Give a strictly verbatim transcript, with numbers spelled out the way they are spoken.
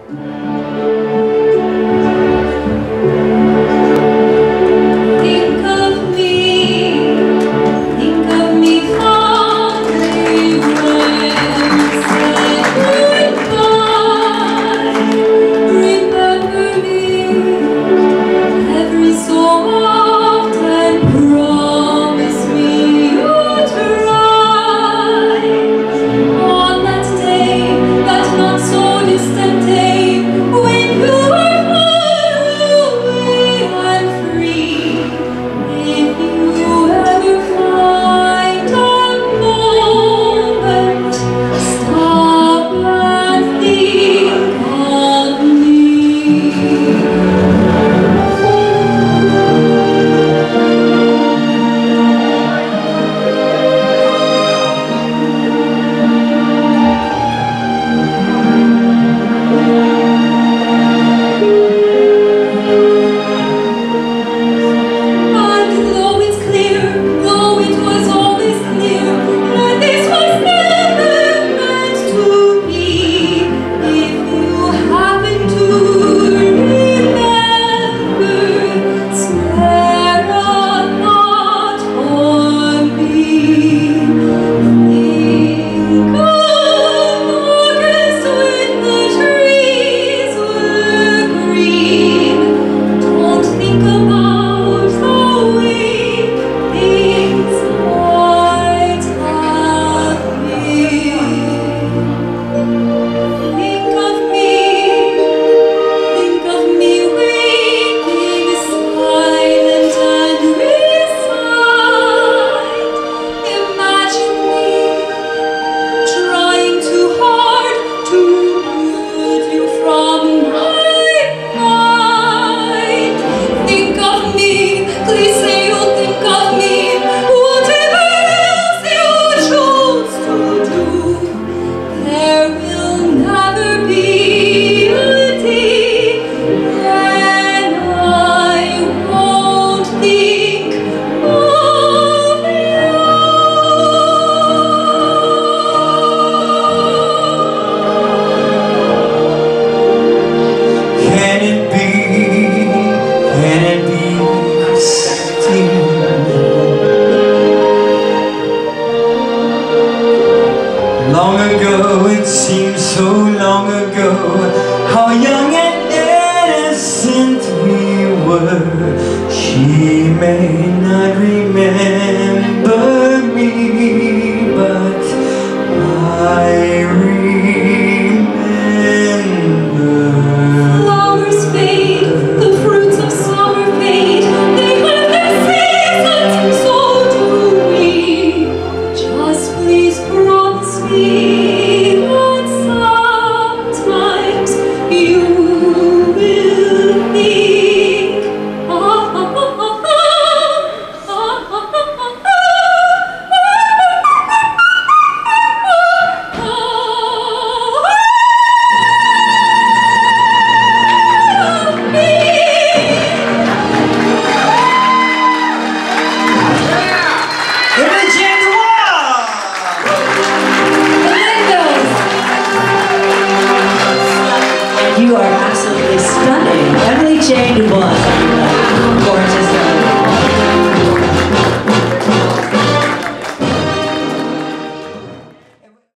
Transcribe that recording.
Long ago, it seems so long ago, how young and innocent we were. She may not remember me, but I remember. Flowers fade, the fruits of summer fade, they have their seasons, so do we. Just please promise me that sometimes you will think ah, ah, ah, ah, ah, You are absolutely stunning. Emily Jane Dubois.